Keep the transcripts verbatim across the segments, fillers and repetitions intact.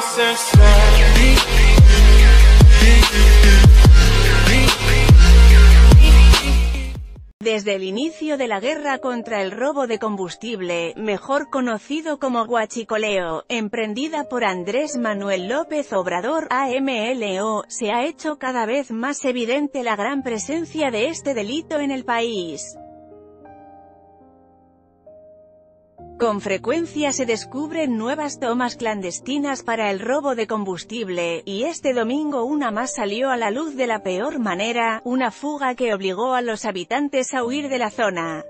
Desde el inicio de la guerra contra el robo de combustible, mejor conocido como huachicoleo, emprendida por Andrés Manuel López Obrador (A M L O), se ha hecho cada vez más evidente la gran presencia de este delito en el país. Con frecuencia se descubren nuevas tomas clandestinas para el robo de combustible, y este domingo una más salió a la luz de la peor manera, una fuga que obligó a los habitantes a huir de la zona.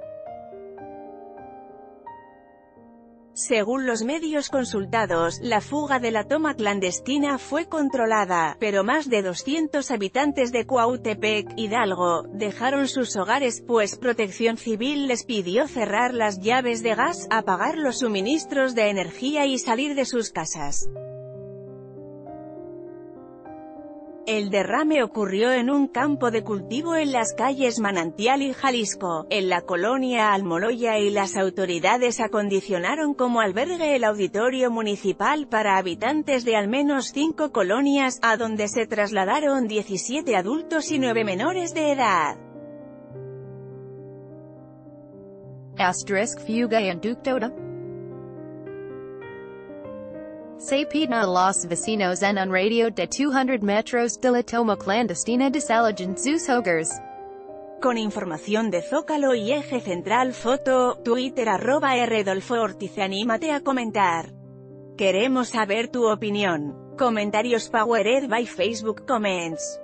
Según los medios consultados, la fuga de la toma clandestina fue controlada, pero más de doscientos habitantes de Cuautepec, Hidalgo, dejaron sus hogares pues Protección Civil les pidió cerrar las llaves de gas, apagar los suministros de energía y salir de sus casas. El derrame ocurrió en un campo de cultivo en las calles Manantial y Jalisco, en la colonia Almoloya, y las autoridades acondicionaron como albergue el auditorio municipal para habitantes de al menos cinco colonias, a donde se trasladaron diecisiete adultos y nueve menores de edad. Asterisk fuga en Ductota. Se piden a los vecinos en un radio de doscientos metros de la toma clandestina de Salagen sus hogares. Con información de Zócalo y Eje Central Foto, Twitter arroba Rodolfo Ortiz. Anímate a comentar. Queremos saber tu opinión. Comentarios powered by Facebook Comments.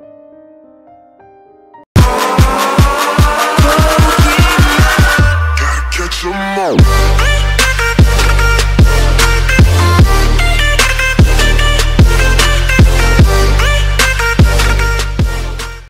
Gotta catch 'em all.